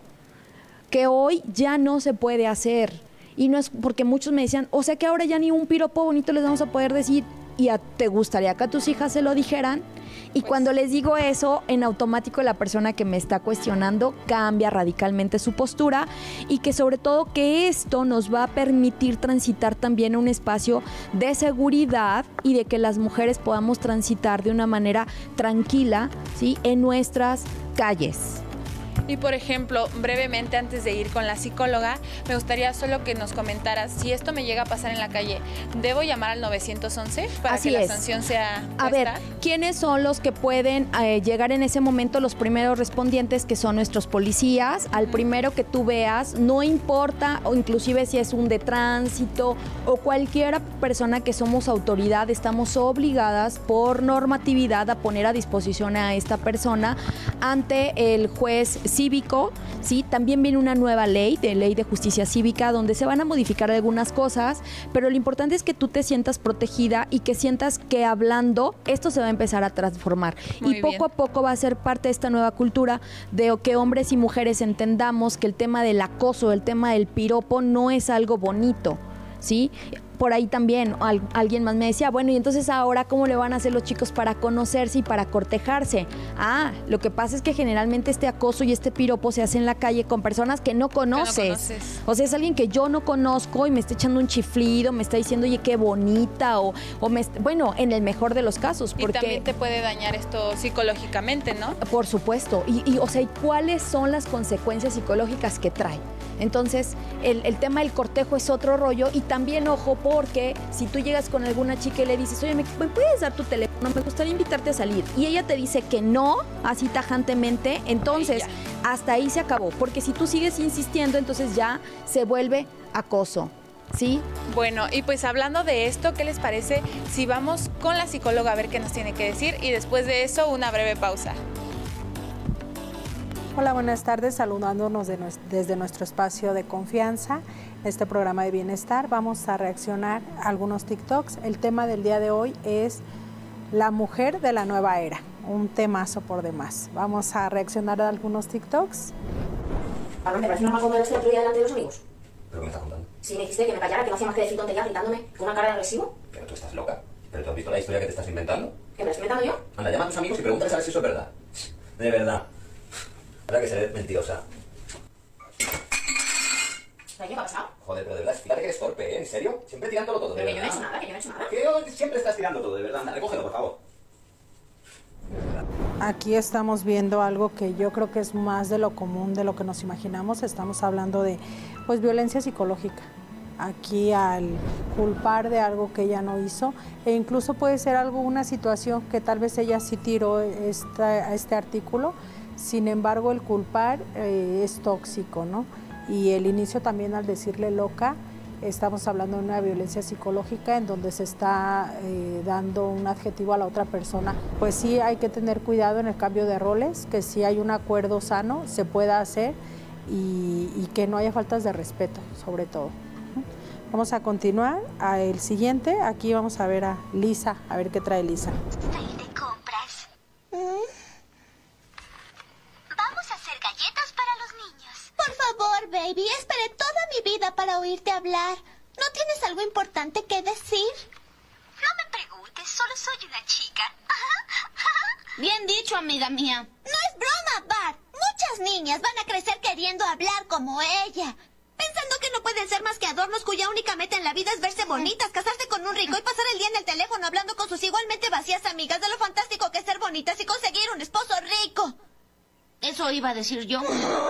C: que hoy ya no se puede hacer. Y no es porque muchos me decían, o sea que ahora ya ni un piropo bonito les vamos a poder decir, ¿y te gustaría que a tus hijas se lo dijeran? Y pues, cuando les digo eso, en automático la persona que me está cuestionando cambia radicalmente su postura y que sobre todo que esto nos va a permitir transitar también un espacio de seguridad y de que las mujeres podamos transitar de una manera tranquila, ¿sí? En nuestras calles.
A: Y por ejemplo, brevemente antes de ir con la psicóloga, me gustaría solo que nos comentaras, si esto me llega a pasar en la calle, ¿debo llamar al 911 para que la sanción sea puesta?
C: A ver, ¿quiénes son los que pueden llegar en ese momento? Los primeros respondientes, que son nuestros policías. Al primero que tú veas, no importa, o inclusive si es un de tránsito o cualquier persona que somos autoridad, estamos obligadas por normatividad a poner a disposición a esta persona ante el juez cívico, ¿sí? También viene una nueva ley de justicia cívica donde se van a modificar algunas cosas, pero lo importante es que tú te sientas protegida y que sientas que hablando esto se va a empezar a transformar. Muy y poco a poco va a ser parte de esta nueva cultura de que hombres y mujeres entendamos que el tema del acoso, el tema del piropo no es algo bonito, ¿sí? por ahí también alguien más me decía, bueno, y entonces ahora, ¿cómo le van a hacer los chicos para conocerse y para cortejarse? Lo que pasa es que generalmente este acoso y este piropo se hace en la calle con personas que no conoces. O sea, es alguien que yo no conozco y me está echando un chiflido, me está diciendo, oye, qué bonita, bueno, en el mejor de los casos.
A: Porque... Y también te puede dañar esto psicológicamente, ¿no?
C: Por supuesto. O sea, ¿y cuáles son las consecuencias psicológicas que trae? Entonces, el tema del cortejo es otro rollo. Y también, ojo, porque si tú llegas con alguna chica y le dices, oye, ¿me puedes dar tu teléfono? Me gustaría invitarte a salir. Y ella te dice que no, así tajantemente, entonces hasta ahí se acabó. Porque si tú sigues insistiendo, entonces ya se vuelve acoso. ¿Sí?
A: Bueno, y pues hablando de esto, ¿qué les parece si vamos con la psicóloga a ver qué nos tiene que decir? Y después de eso, una breve pausa.
E: Hola, buenas tardes, saludándonos desde nuestro espacio de confianza, este programa de bienestar. Vamos a reaccionar a algunos TikToks. El tema del día de hoy es la mujer de la nueva era, un temazo por demás. Vamos a reaccionar a algunos TikToks.
F: ¿A me parece normal cuando lo estoy otro día delante de los amigos?
G: ¿Pero qué me estás contando?
F: Sí, me dijiste que me callara, que no hacía más que decir tonterías gritándome con una cara de agresivo.
G: Pero tú estás loca. ¿Pero tú has visto la historia que te estás inventando?
F: ¿Que me la estoy inventando yo?
G: Anda, llama a tus amigos y pregúntales a ver si eso es verdad. De verdad. ¿Verdad que seré mentirosa?
F: ¿Qué ha pasado?
G: Joder, pero de verdad, fíjate que eres torpe, ¿eh? ¿En serio? Siempre tirándolo todo, de
F: pero
G: verdad.
F: Que yo no he hecho nada, que yo no he hecho nada.
G: Que siempre estás tirando todo, de verdad. Anda, recógelo, por favor.
E: Aquí estamos viendo algo que yo creo que es más de lo común, de lo que nos imaginamos. Estamos hablando de, pues, violencia psicológica. Aquí al culpar de algo que ella no hizo, e incluso puede ser una situación que tal vez ella sí tiró este artículo, sin embargo el culpar es tóxico, ¿no? Y el inicio también al decirle loca, estamos hablando de una violencia psicológica en donde se está dando un adjetivo a la otra persona. Pues sí hay que tener cuidado en el cambio de roles, que si hay un acuerdo sano se pueda hacer y que no haya faltas de respeto, sobre todo. Vamos a continuar a el siguiente. Aquí vamos a ver a Lisa, a ver qué trae Lisa.
H: ¿Salir de compras? Vamos a hacer galletas para los niños. Por favor, baby, esperé toda mi vida para oírte hablar. ¿No tienes algo importante que decir? No me preguntes, solo soy una chica. Bien dicho, amiga mía. No es broma, Bart. Muchas niñas van a crecer queriendo hablar como ella. Pensando que no pueden ser más que adornos cuya única meta en la vida es verse bonitas, casarse con un rico y pasar el día en el teléfono hablando con sus igualmente vacías amigas de lo fantástico que es ser bonitas y conseguir un esposo rico. Eso iba a decir yo.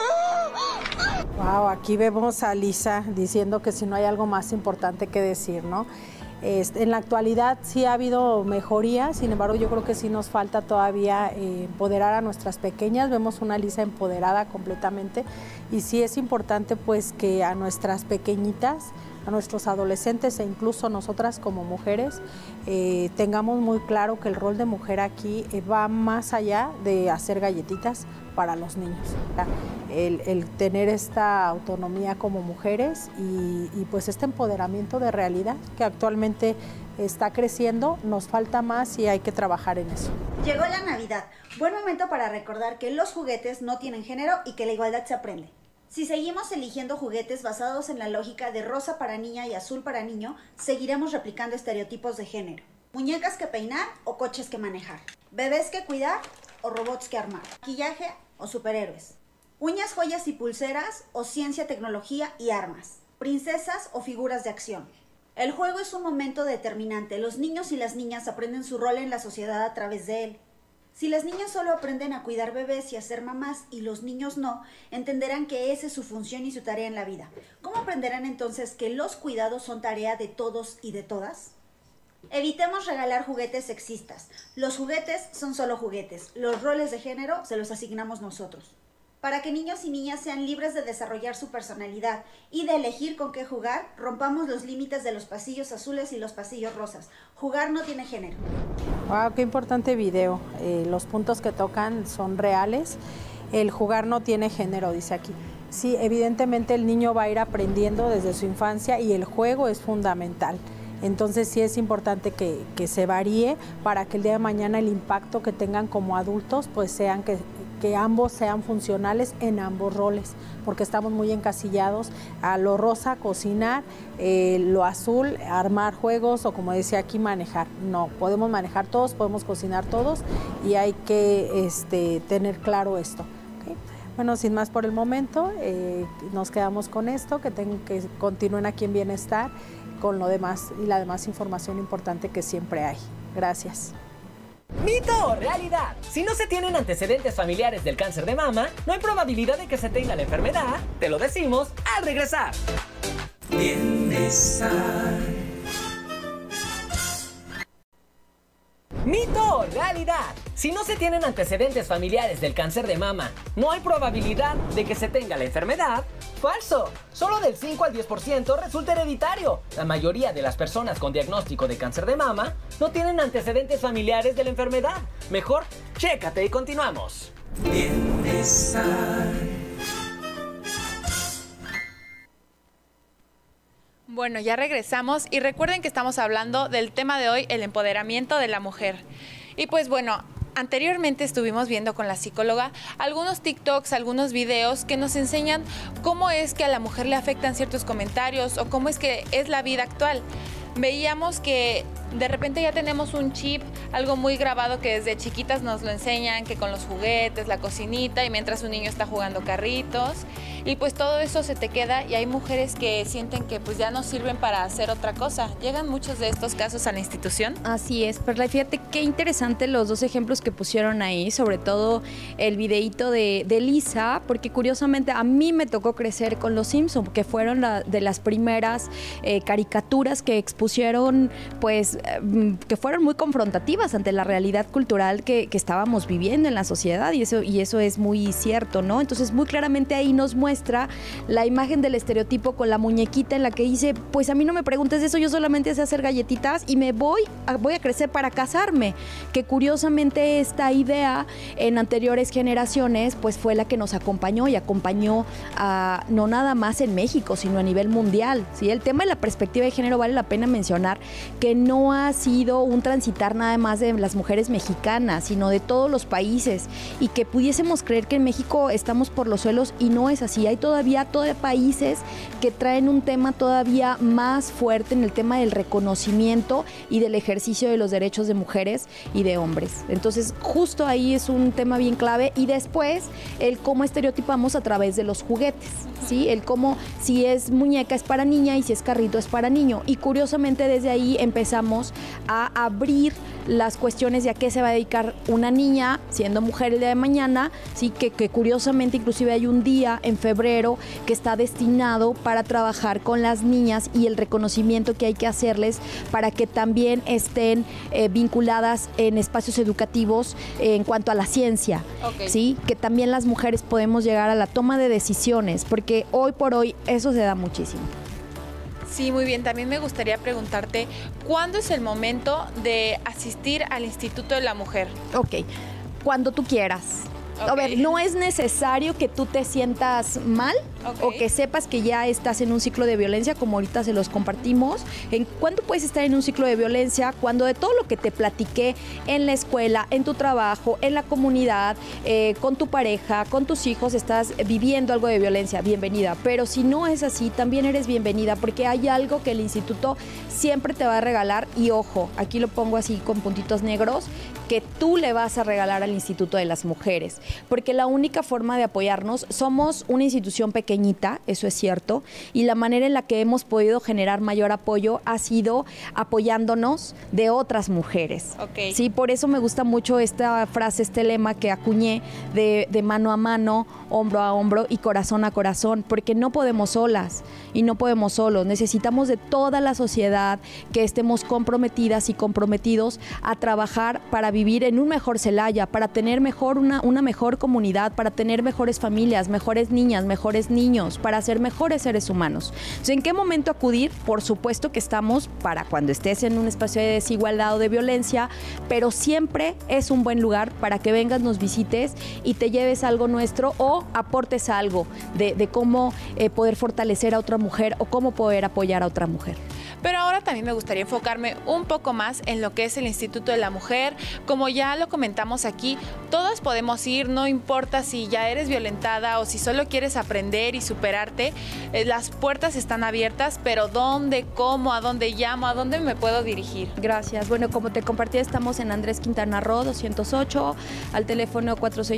E: Wow, aquí vemos a Lisa diciendo que si no hay algo más importante que decir, ¿no? En la actualidad sí ha habido mejoría, sin embargo yo creo que sí nos falta todavía empoderar a nuestras pequeñas. Vemos una Lisa empoderada completamente y sí es importante pues que a nuestras pequeñitas, a nuestros adolescentes e incluso nosotras como mujeres tengamos muy claro que el rol de mujer aquí va más allá de hacer galletitas para los niños. El tener esta autonomía como mujeres y pues este empoderamiento de realidad que actualmente está creciendo, nos falta más y hay que trabajar en eso.
I: Llegó la Navidad, buen momento para recordar que los juguetes no tienen género y que la igualdad se aprende. Si seguimos eligiendo juguetes basados en la lógica de rosa para niña y azul para niño, seguiremos replicando estereotipos de género. Muñecas que peinar o coches que manejar. Bebés que cuidar o robots que armar. Maquillaje o superhéroes. Uñas, joyas y pulseras o ciencia, tecnología y armas. Princesas o figuras de acción. El juego es un momento determinante. Los niños y las niñas aprenden su rol en la sociedad a través de él. Si las niñas solo aprenden a cuidar bebés y a ser mamás y los niños no, entenderán que esa es su función y su tarea en la vida. ¿Cómo aprenderán entonces que los cuidados son tarea de todos y de todas? Evitemos regalar juguetes sexistas. Los juguetes son solo juguetes. Los roles de género se los asignamos nosotros. Para que niños y niñas sean libres de desarrollar su personalidad y de elegir con qué jugar, rompamos los límites de los pasillos azules y los pasillos rosas. Jugar no tiene género.
E: Wow, qué importante video. Los puntos que tocan son reales. El jugar no tiene género, dice aquí. Sí, evidentemente el niño va a ir aprendiendo desde su infancia y el juego es fundamental. Entonces sí es importante que se varíe para que el día de mañana el impacto que tengan como adultos pues sean que que ambos sean funcionales en ambos roles, porque estamos muy encasillados a lo rosa, cocinar, lo azul, armar juegos o como decía aquí, manejar. No, podemos manejar todos, podemos cocinar todos y hay que tener claro esto. ¿Okay? Bueno, sin más por el momento, nos quedamos con esto, que continúen aquí en Bienestar con lo demás y la demás información importante que siempre hay. Gracias.
B: ¿Mito o realidad? Si no se tienen antecedentes familiares del cáncer de mama, no hay probabilidad de que se tenga la enfermedad. Te lo decimos al regresar. Bienestar. ¿Mito o realidad? Si no se tienen antecedentes familiares del cáncer de mama, no hay probabilidad de que se tenga la enfermedad. ¡Falso! Solo del 5 al 10% resulta hereditario. La mayoría de las personas con diagnóstico de cáncer de mama no tienen antecedentes familiares de la enfermedad. Mejor, chécate y continuamos. Bienestar.
A: Bueno, ya regresamos y recuerden que estamos hablando del tema de hoy, el empoderamiento de la mujer. Y pues bueno, anteriormente estuvimos viendo con la psicóloga algunos TikToks, algunos videos que nos enseñan cómo es que a la mujer le afectan ciertos comentarios o cómo es que es la vida actual. Veíamos que de repente ya tenemos un chip, algo muy grabado que desde chiquitas nos lo enseñan, que con los juguetes, la cocinita y mientras un niño está jugando carritos y pues todo eso se te queda y hay mujeres que sienten que pues ya no sirven para hacer otra cosa. ¿Llegan muchos de estos casos a la institución?
C: Así es, Perla, fíjate qué interesante los dos ejemplos que pusieron ahí, sobre todo el videíto de Lisa, porque curiosamente a mí me tocó crecer con los Simpson, que fueron de las primeras caricaturas que expusieron pues que fueron muy confrontativas ante la realidad cultural que estábamos viviendo en la sociedad y eso es muy cierto, ¿no? Entonces muy claramente ahí nos muestra la imagen del estereotipo con la muñequita en la que dice, pues a mí no me preguntes de eso, yo solamente sé hacer galletitas y me voy a crecer para casarme, que curiosamente esta idea en anteriores generaciones pues fue la que nos acompañó y acompañó a, no nada más en México, sino a nivel mundial, ¿sí? El tema de la perspectiva de género vale la pena mencionar que no ha sido un transitar nada más de las mujeres mexicanas, sino de todos los países y que pudiésemos creer que en México estamos por los suelos y no es así. Hay todavía países que traen un tema todavía más fuerte en el tema del reconocimiento y del ejercicio de los derechos de mujeres y de hombres. Entonces justo ahí es un tema bien clave y después el cómo estereotipamos a través de los juguetes, ¿sí? El cómo si es muñeca es para niña y si es carrito es para niño y curiosamente desde ahí empezamos a abrir las cuestiones de a qué se va a dedicar una niña siendo mujer el día de mañana, sí, que curiosamente inclusive hay un día en febrero que está destinado para trabajar con las niñas y el reconocimiento que hay que hacerles para que también estén vinculadas en espacios educativos en cuanto a la ciencia, okay. Sí, que también las mujeres podemos llegar a la toma de decisiones, porque hoy por hoy eso se da muchísimo.
A: Sí, muy bien. También me gustaría preguntarte, ¿cuándo es el momento de asistir al Instituto de la Mujer?
C: Ok, cuando tú quieras. Okay. A ver, no es necesario que tú te sientas mal, okay, o que sepas que ya estás en un ciclo de violencia, como ahorita se los compartimos. ¿Cuándo puedes estar en un ciclo de violencia? Cuando de todo lo que te platiqué en la escuela, en tu trabajo, en la comunidad, con tu pareja, con tus hijos, estás viviendo algo de violencia, bienvenida. Pero si no es así, también eres bienvenida, porque hay algo que el instituto siempre te va a regalar. Y ojo, aquí lo pongo así con puntitos negros, que tú le vas a regalar al Instituto de las Mujeres. Porque la única forma de apoyarnos, somos una institución pequeñita, eso es cierto, y la manera en la que hemos podido generar mayor apoyo ha sido apoyándonos de otras mujeres. Okay. Sí, por eso me gusta mucho esta frase, este lema que acuñé de mano a mano, hombro a hombro y corazón a corazón, porque no podemos solas y no podemos solos. Necesitamos de toda la sociedad que estemos comprometidas y comprometidos a trabajar para vivir en un mejor Celaya, para tener mejor una mejor comunidad, para tener mejores familias, mejores niñas, mejores niños, para ser mejores seres humanos. Entonces, ¿en qué momento acudir? Por supuesto que estamos para cuando estés en un espacio de desigualdad o de violencia, pero siempre es un buen lugar para que vengas, nos visites y te lleves algo nuestro o aportes algo de cómo poder fortalecer a otra mujer o cómo poder apoyar a otra mujer.
A: Pero ahora también me gustaría enfocarme un poco más en lo que es el Instituto de la Mujer. Como ya lo comentamos aquí, todas podemos ir, no importa si ya eres violentada o si solo quieres aprender y superarte, las puertas están abiertas, pero ¿dónde, cómo, a dónde llamo, a dónde me puedo dirigir?
C: Gracias. Bueno, como te compartí, estamos en Andrés Quintana Roo 208, al teléfono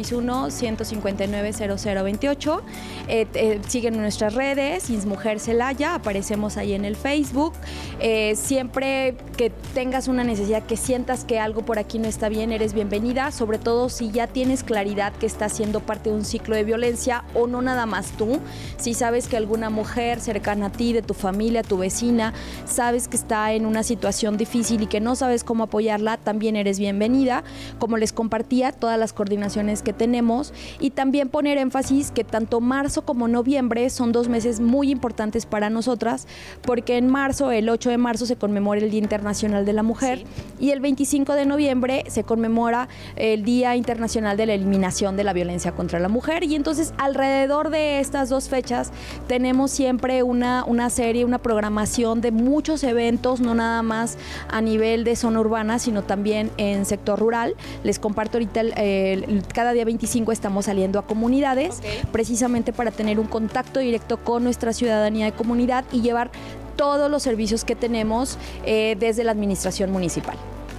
C: 461-159-0028. Siguen nuestras redes, InsMujer Celaya, aparecemos ahí en el Facebook. Siempre que tengas una necesidad, que sientas que algo por aquí no está bien, eres bienvenida, sobre todo si ya tienes claridad que estás siendo parte de un ciclo de violencia, o no nada más tú, si sabes que alguna mujer cercana a ti, de tu familia, tu vecina, sabes que está en una situación difícil y que no sabes cómo apoyarla, también eres bienvenida. Como les compartía, todas las coordinaciones que tenemos, y también poner énfasis que tanto marzo como noviembre son 2 meses muy importantes para nosotras, porque en marzo, el 8 de marzo, se conmemora el Día Internacional de la Mujer, sí, y el 25 de noviembre se conmemora el Día Internacional de la Eliminación de la Violencia contra la Mujer. Y entonces, alrededor de estas 2 fechas tenemos siempre una serie, una programación de muchos eventos, no nada más a nivel de zona urbana, sino también en sector rural. Les comparto ahorita, cada día 25 estamos saliendo a comunidades, precisamente para tener un contacto directo con nuestra ciudadanía de comunidad y llevar todos los servicios que tenemos desde la administración municipal.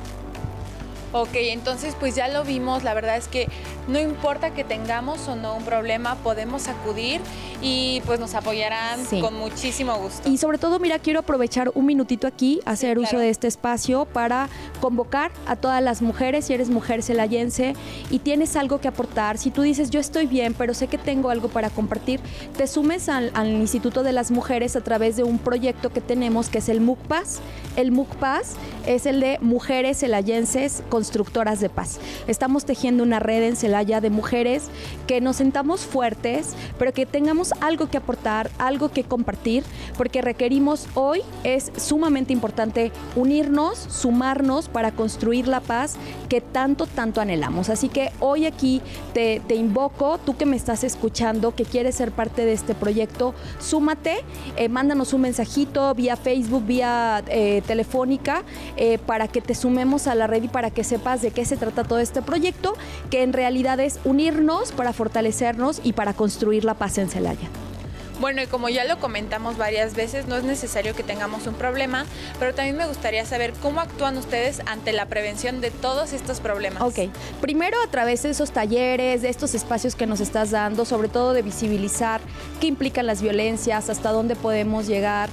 A: Ok, entonces pues ya lo vimos, la verdad es que no importa que tengamos o no un problema, podemos acudir y pues nos apoyarán, sí, con muchísimo gusto.
C: Y sobre todo, mira, quiero aprovechar un minutito aquí, hacer uso de este espacio para convocar a todas las mujeres. Si eres mujer celayense y tienes algo que aportar, si tú dices yo estoy bien, pero sé que tengo algo para compartir, te sumes al Instituto de las Mujeres a través de un proyecto que tenemos, que es el MUCPAS. El MUCPAS es el de Mujeres Celayenses Constructoras de Paz. Estamos tejiendo una red en Celaya de mujeres que nos sentamos fuertes, pero que tengamos algo que aportar, algo que compartir, porque requerimos hoy, es sumamente importante unirnos, sumarnos para construir la paz que tanto anhelamos. Así que hoy aquí te invoco, tú que me estás escuchando, que quieres ser parte de este proyecto, súmate, mándanos un mensajito vía Facebook, vía telefónica, para que te sumemos a la red y para que sepas de qué se trata todo este proyecto, que en realidad es unirnos para fortalecernos y para construir la paz en Celaya.
A: Bueno, y como ya lo comentamos varias veces, no es necesario que tengamos un problema, pero también me gustaría saber cómo actúan ustedes ante la prevención de todos estos problemas.
C: Ok, primero a través de esos talleres, de estos espacios que nos estás dando, sobre todo de visibilizar qué implican las violencias, hasta dónde podemos llegar.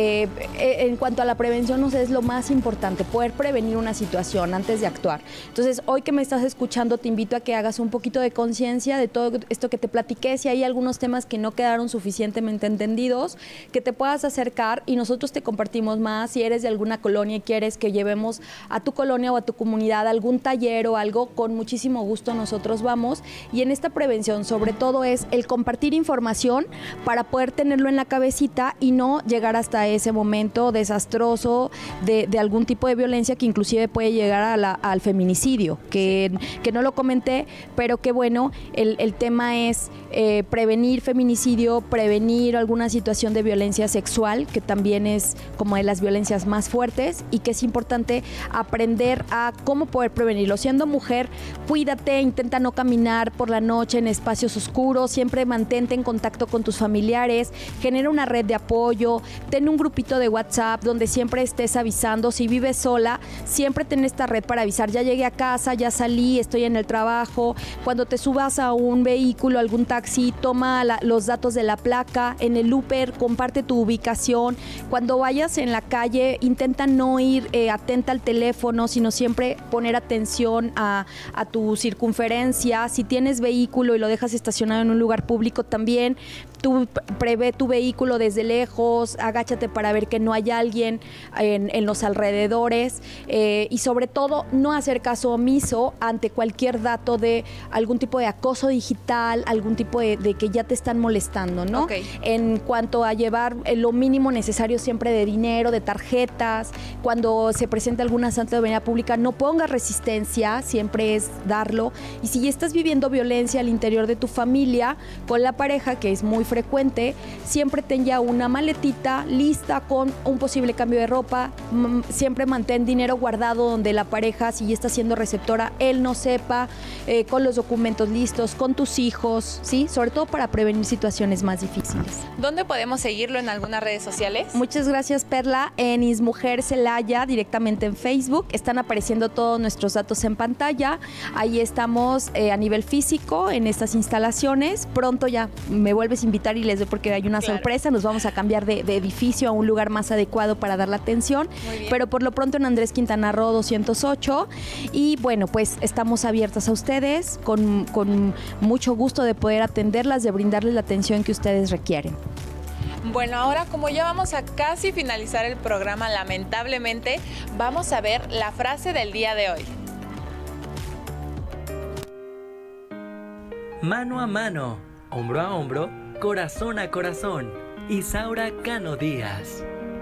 C: En cuanto a la prevención, no sé, es lo más importante, poder prevenir una situación antes de actuar. Entonces, hoy que me estás escuchando, te invito a que hagas un poquito de conciencia de todo esto que te platiqué. Si hay algunos temas que no quedaron suficientemente entendidos, que te puedas acercar y nosotros te compartimos más. Si eres de alguna colonia y quieres que llevemos a tu colonia o a tu comunidad algún taller o algo, con muchísimo gusto nosotros vamos. Y en esta prevención, sobre todo, es el compartir información para poder tenerlo en la cabecita y no llegar hasta ese momento desastroso de algún tipo de violencia que inclusive puede llegar al feminicidio, que no lo comenté, pero que bueno, el tema es prevenir feminicidio, prevenir alguna situación de violencia sexual, que también es como de las violencias más fuertes, y que es importante aprender a cómo poder prevenirlo. Siendo mujer, cuídate, intenta no caminar por la noche en espacios oscuros, siempre mantente en contacto con tus familiares, genera una red de apoyo, ten un grupito de WhatsApp donde siempre estés avisando. Si vives sola, siempre ten esta red para avisar: ya llegué a casa, ya salí, estoy en el trabajo. Cuando te subas a un vehículo, algún taxi, toma los datos de la placa. En el Uber, comparte tu ubicación. Cuando vayas en la calle, intenta no ir atenta al teléfono, sino siempre poner atención a tu circunferencia. Si tienes vehículo y lo dejas estacionado en un lugar público, también tú prevé tu vehículo desde lejos, agáchate para ver que no hay alguien en los alrededores, y sobre todo no hacer caso omiso ante cualquier dato de algún tipo de acoso digital, algún tipo de que ya te están molestando, ¿no? Okay. En cuanto a llevar lo mínimo necesario siempre de dinero, de tarjetas. Cuando se presenta algún asalto de avenida pública, no pongas resistencia, siempre es darlo. Y si estás viviendo violencia al interior de tu familia, con la pareja, que es muy frecuente, siempre ten ya una maletita lista con un posible cambio de ropa. Siempre mantén dinero guardado donde la pareja, si ya está siendo receptora, él no sepa, con los documentos listos, con tus hijos, ¿sí? Sobre todo para prevenir situaciones más difíciles.
A: ¿Dónde podemos seguirlo en algunas redes sociales?
C: Muchas gracias, Perla. En Ismujer Celaya, directamente en Facebook, están apareciendo todos nuestros datos en pantalla. Ahí estamos a nivel físico en estas instalaciones. Pronto ya me vuelves a invitar y les doy, porque hay una sorpresa. Nos vamos a cambiar de edificio a un lugar más adecuado para dar la atención. Pero por lo pronto en Andrés Quintana Roo 208. Y bueno, pues estamos abiertas a ustedes con mucho gusto de poder atenderlas, de brindarles la atención que ustedes requieren.
A: Bueno, ahora como ya vamos a casi finalizar el programa, lamentablemente, vamos a ver la frase del día de hoy.
B: Mano a mano, hombro a hombro, corazón a corazón. Isaura Cano Díaz.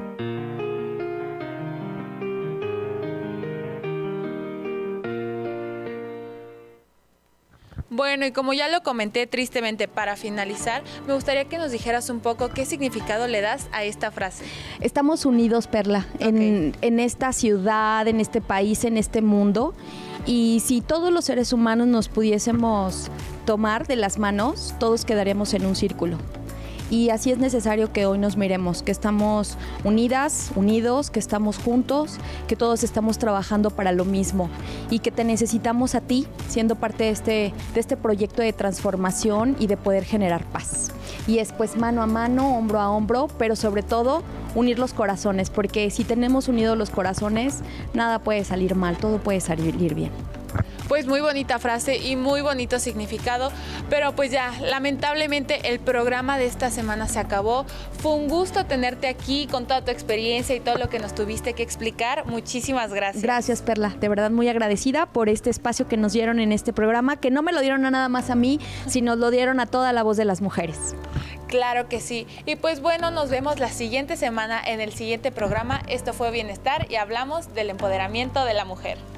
A: Bueno, y como ya lo comenté, tristemente, para finalizar, me gustaría que nos dijeras un poco qué significado le das a esta frase.
C: Estamos unidos, Perla, en esta ciudad, en este país, en este mundo. Y si todos los seres humanos nos pudiésemos tomar de las manos, todos quedaríamos en un círculo. Y así es necesario que hoy nos miremos, que estamos unidas, unidos, que estamos juntos, que todos estamos trabajando para lo mismo y que te necesitamos a ti, siendo parte de este proyecto de transformación y de poder generar paz. Y es pues mano a mano, hombro a hombro, pero sobre todo unir los corazones, porque si tenemos unidos los corazones, nada puede salir mal, todo puede salir bien.
A: Pues muy bonita frase y muy bonito significado, pero pues ya, lamentablemente el programa de esta semana se acabó. Fue un gusto tenerte aquí con toda tu experiencia y todo lo que nos tuviste que explicar. Muchísimas gracias.
C: Gracias, Perla, de verdad muy agradecida por este espacio que nos dieron en este programa, que no me lo dieron nada más a mí, sino lo dieron a toda la voz de las mujeres.
A: Claro que sí. Y pues bueno, nos vemos la siguiente semana en el siguiente programa. Esto fue Bienestar y hablamos del empoderamiento de la mujer.